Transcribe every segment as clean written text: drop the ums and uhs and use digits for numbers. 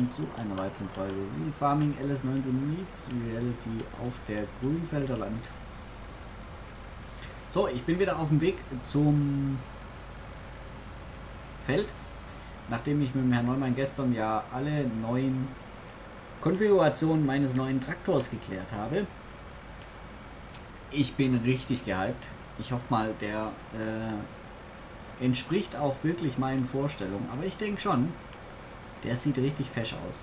willkommen zu einer weiteren Folge Real Farming LS19 Meets Reality auf der Grünfelder Land. So, ich bin wieder auf dem Weg zum Feld, nachdem ich mit dem Herrn Neumann gestern ja alle neuen Konfigurationen meines neuen Traktors geklärt habe. Ich bin richtig gehypt. Ich hoffe mal, der entspricht auch wirklich meinen Vorstellungen, aber ich denke schon. Der sieht richtig fesch aus.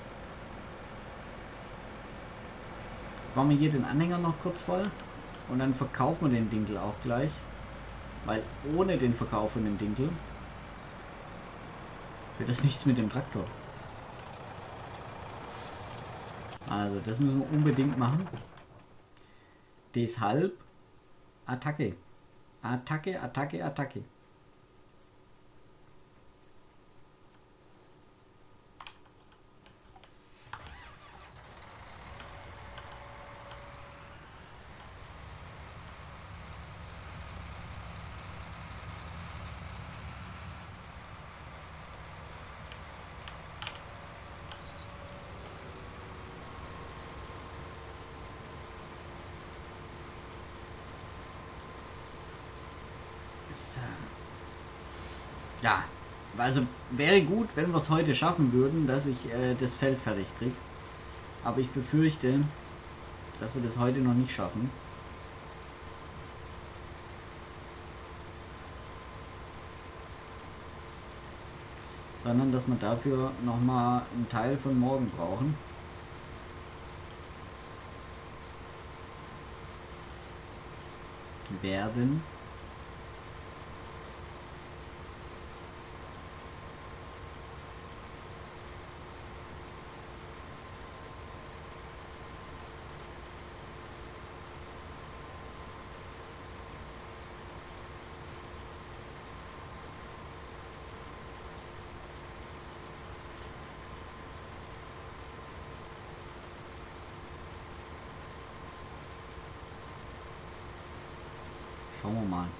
Jetzt machen wir hier den Anhänger noch kurz voll. Und dann verkaufen wir den Dinkel auch gleich. Weil ohne den Verkauf von dem Dinkel wird das nichts mit dem Traktor. Also das müssen wir unbedingt machen. Deshalb Attacke. Attacke, Attacke, Attacke. Ja, also wäre gut, wenn wir es heute schaffen würden, dass ich das Feld fertig kriege. Aber ich befürchte, dass wir das heute noch nicht schaffen. Sondern dass wir dafür nochmal einen Teil von morgen brauchen. Werden. Schauen wir mal.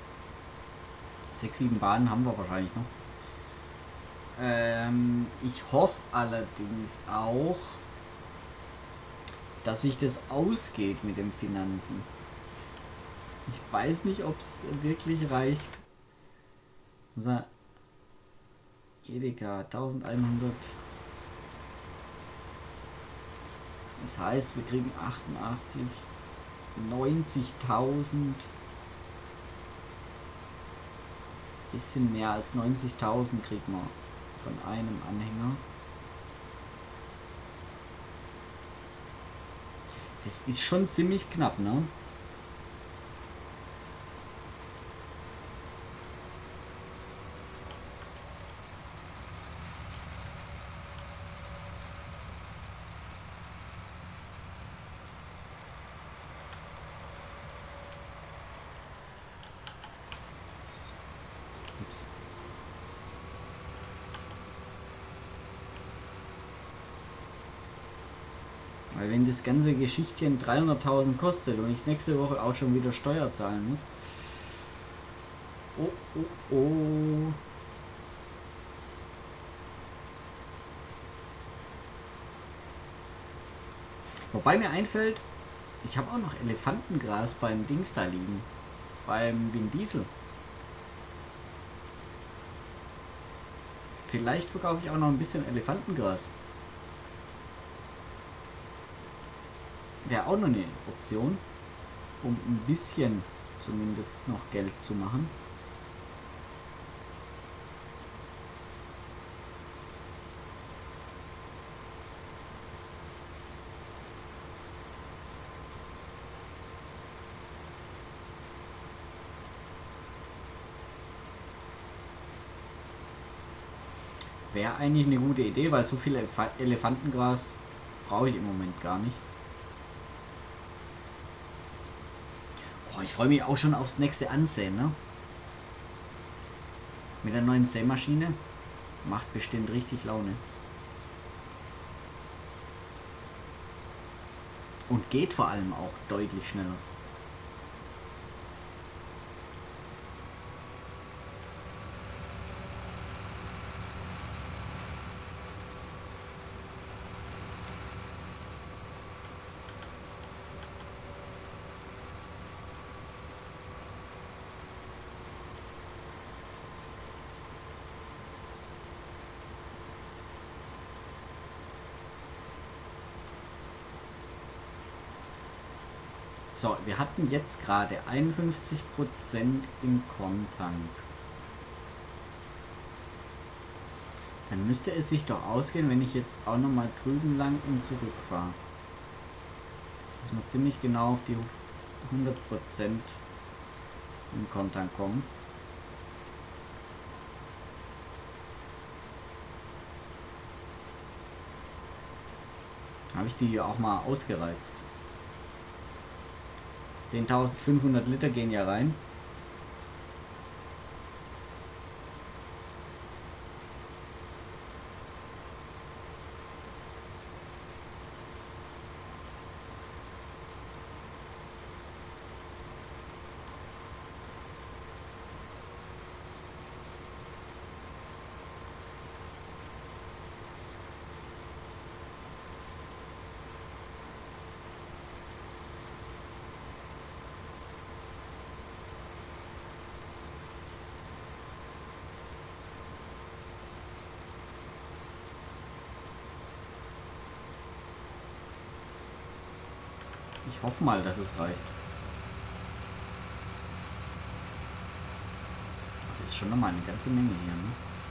6, 7 Bahnen haben wir wahrscheinlich noch. Ich hoffe allerdings auch, dass sich das ausgeht mit den Finanzen. Ich weiß nicht, ob es wirklich reicht. Unser Edeka 1100. Das heißt, wir kriegen 88, 90.000. Bisschen mehr als 90.000 kriegen wir von einem Anhänger. Das ist schon ziemlich knapp, ne? Weil wenn das ganze Geschichtchen 300.000 kostet und ich nächste Woche auch schon wieder Steuer zahlen muss. Oh, oh, oh. Wobei mir einfällt, ich habe auch noch Elefantengras beim Dings da liegen. Beim Vin Diesel. Vielleicht verkaufe ich auch noch ein bisschen Elefantengras. Wäre auch noch eine Option, um ein bisschen zumindest noch Geld zu machen. Wäre eigentlich eine gute Idee, weil so viel Elefantengras brauche ich im Moment gar nicht. Oh, ich freue mich auch schon aufs nächste Ansäen, ne? Mit der neuen Sämaschine. Macht bestimmt richtig Laune. Und geht vor allem auch deutlich schneller. So, wir hatten jetzt gerade 51% im Korntank. Dann müsste es sich doch ausgehen, wenn ich jetzt auch nochmal drüben lang und zurückfahre. Dass wir ziemlich genau auf die 100% im Korntank kommen. Habe ich die auch mal ausgereizt. 10.500 Liter gehen ja rein. Ich hoffe mal, dass es reicht. Das ist schon nochmal eine ganze Menge hier, ne?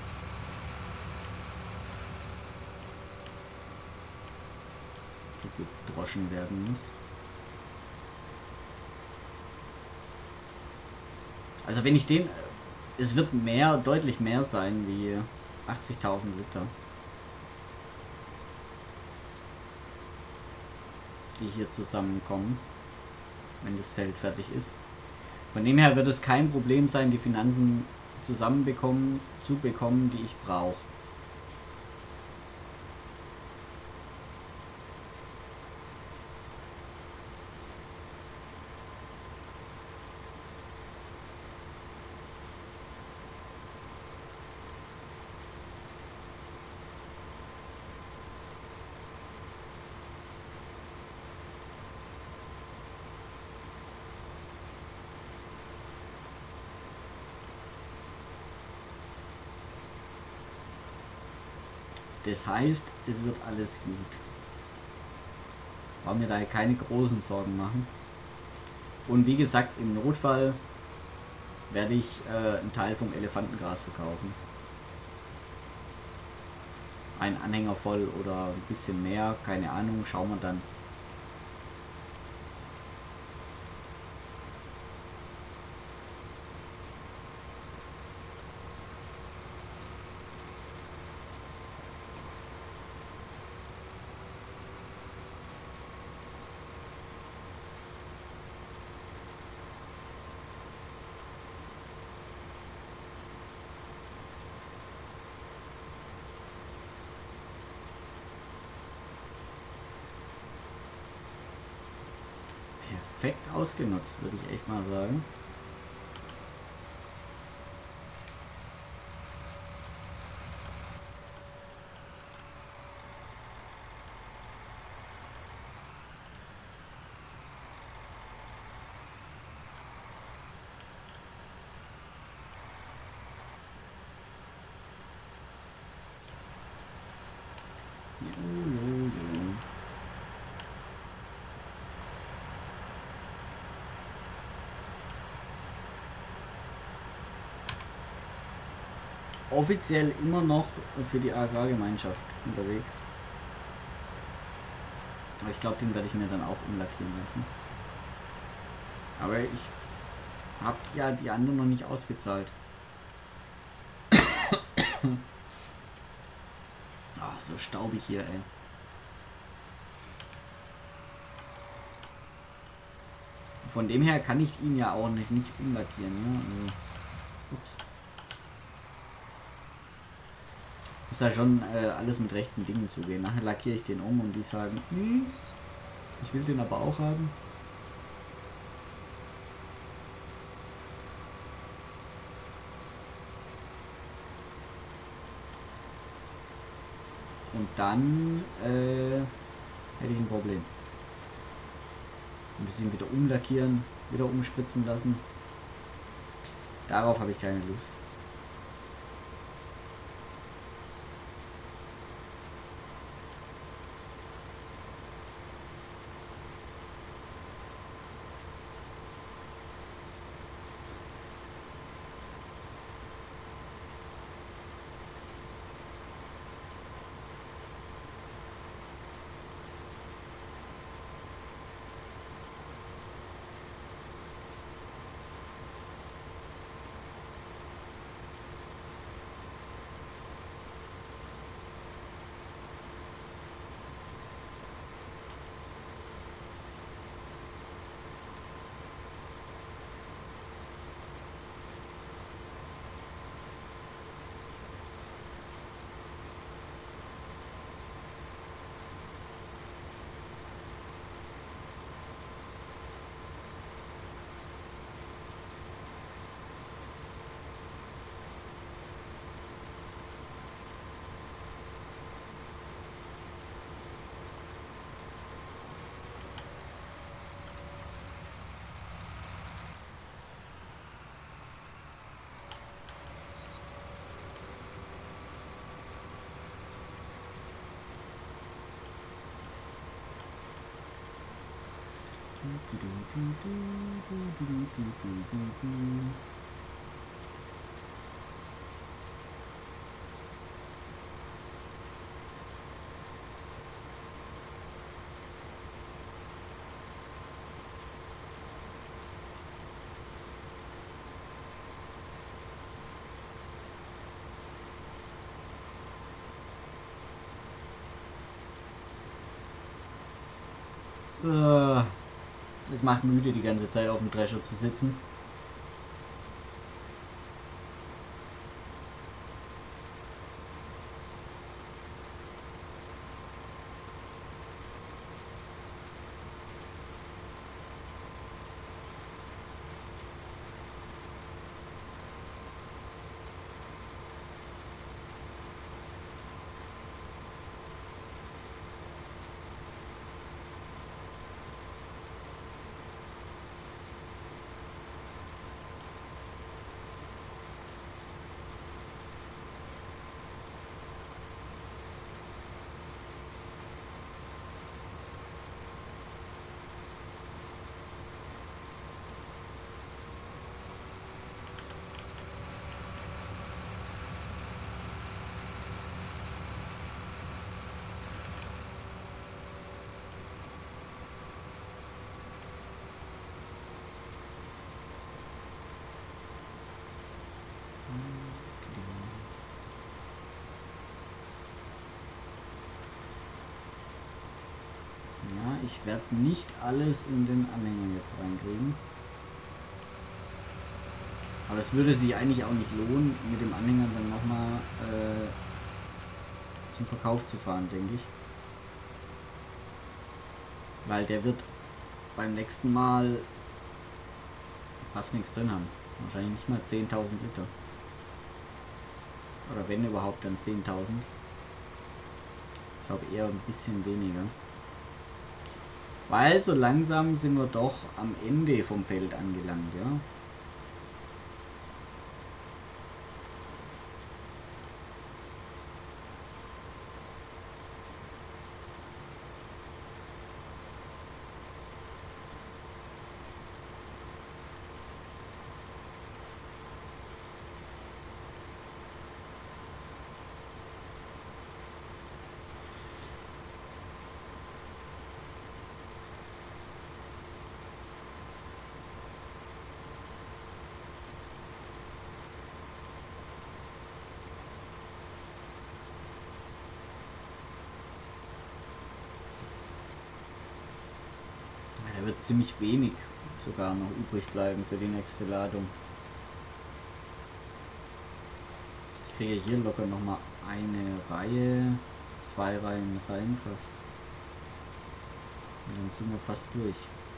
Die gedroschen werden muss. Also wenn ich den... Es wird mehr, deutlich mehr sein wie 80.000 Liter. Die hier zusammenkommen, wenn das Feld fertig ist. Von dem her wird es kein Problem sein, die Finanzen zu bekommen, die ich brauche. Das heißt, es wird alles gut. Brauchen mir da keine großen Sorgen machen. Und wie gesagt, im Notfall werde ich einen Teil vom Elefantengras verkaufen. Ein Anhänger voll oder ein bisschen mehr, keine Ahnung, schauen wir dann. Perfekt ausgenutzt, würde ich echt mal sagen. Offiziell immer noch für die Agrargemeinschaft unterwegs. Aber ich glaube, den werde ich mir dann auch umlackieren lassen. Aber ich habe ja die anderen noch nicht ausgezahlt. Ah, so staubig hier, ey. Von dem her kann ich ihn ja auch nicht umlackieren, ja. Also, ups. Muss ja schon alles mit rechten Dingen zugehen. Nachher lackiere ich den um und die sagen, ich will den aber auch haben. Und dann hätte ich ein Problem. Ein bisschen wieder umlackieren, wieder umspritzen lassen. Darauf habe ich keine Lust. Es macht müde, die ganze Zeit auf dem Drescher zu sitzen. Ja, ich werde nicht alles in den Anhänger jetzt reinkriegen. Aber es würde sich eigentlich auch nicht lohnen, mit dem Anhänger dann nochmal zum Verkauf zu fahren, denke ich. Weil der wird beim nächsten Mal fast nichts drin haben. Wahrscheinlich nicht mal 10.000 Liter. Oder wenn überhaupt, dann 10.000. Ich glaube eher ein bisschen weniger. Weil so langsam sind wir doch am Ende vom Feld angelangt, ja. Da wird ziemlich wenig sogar noch übrig bleiben für die nächste Ladung. Ich kriege hier locker noch mal eine Reihe, 2 Reihen rein fast. Und dann sind wir fast durch.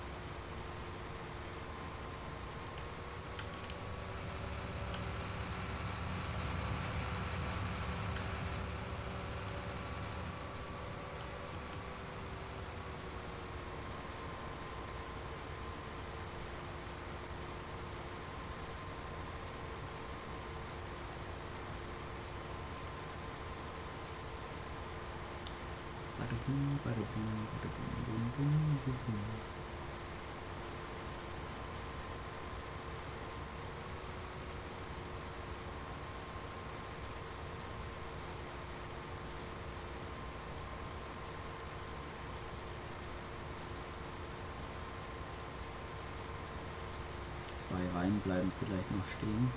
Zwei Reihen bleiben vielleicht noch stehen.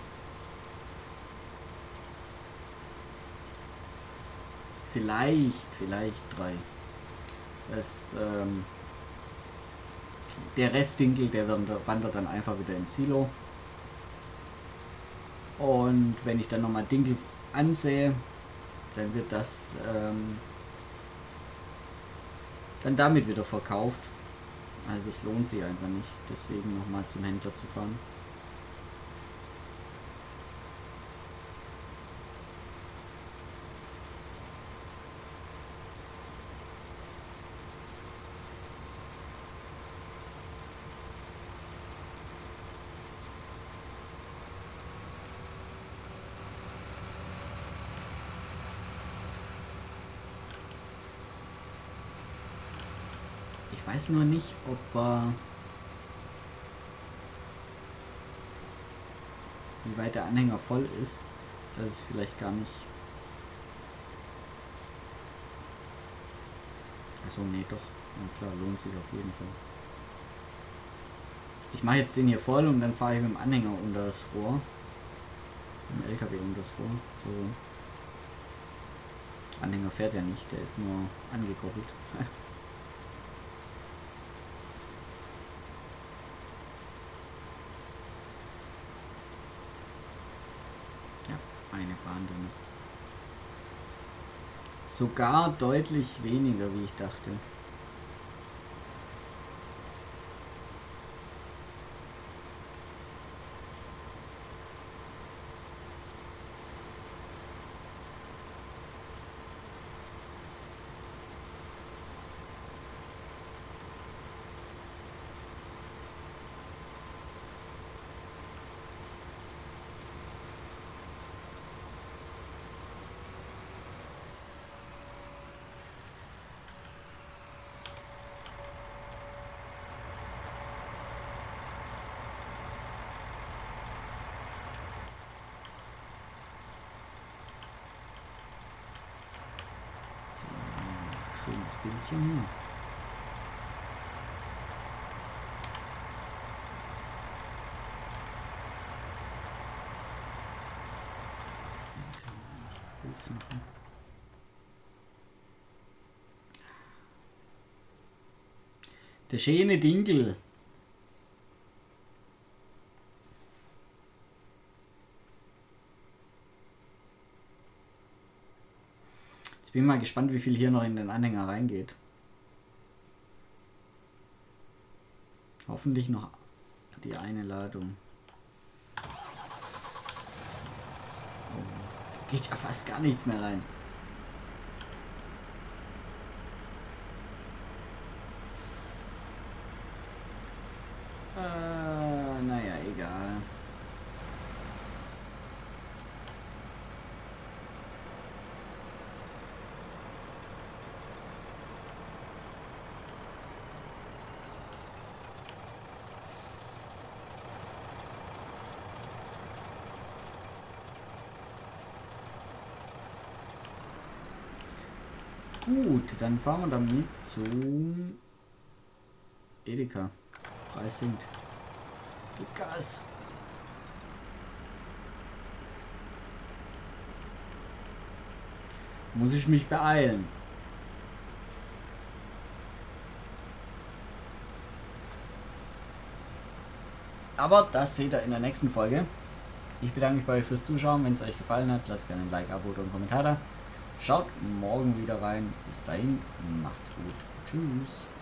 Vielleicht 3. Der Restdinkel, der wandert dann einfach wieder ins Silo. Und wenn ich dann nochmal Dinkel ansehe, dann wird das dann damit wieder verkauft. Also das lohnt sich einfach nicht, deswegen nochmal zum Händler zu fahren. Ich weiß nur nicht, ob wir wie weit der Anhänger voll ist, dass es vielleicht gar nicht... Achso, nee, doch. Ja klar, lohnt sich auf jeden Fall. Ich mache jetzt den hier voll und dann fahre ich mit dem Anhänger unter das Rohr. Mit dem LKW unter das Rohr. So. Anhänger fährt ja nicht, der ist nur angekoppelt. Ja, eine Bahn drin. Sogar deutlich weniger, wie ich dachte. Schönes Bildchen hier. Der schöne Dinkel. Ich bin mal gespannt, wie viel hier noch in den Anhänger reingeht. Hoffentlich noch die eine Ladung. Oh, da geht ja fast gar nichts mehr rein. Naja, egal. Gut, dann fahren wir damit zum Edeka. Preis sinkt. Gib Gas. Muss ich mich beeilen. Aber das seht ihr in der nächsten Folge. Ich bedanke mich bei euch fürs Zuschauen. Wenn es euch gefallen hat, lasst gerne ein Like, Abo oder einen Kommentar da. Schaut morgen wieder rein. Bis dahin, macht's gut. Tschüss.